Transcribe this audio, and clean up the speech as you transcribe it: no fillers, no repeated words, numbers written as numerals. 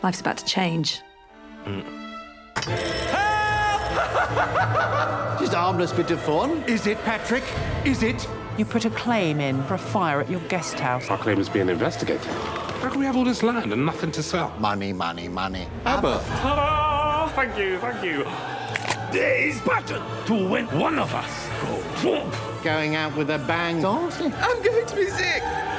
Life's about to change. Just a harmless bit of fun. Is it, Patrick? Is it? You put a claim in for a fire at your guest house. Our claim is being investigated. How can we have all this land and nothing to sell? Money, money, money. Abbott. Ta-da! Thank you, thank you. There is button to when one of us go. Going out with a bang. Honestly. I'm going to be sick.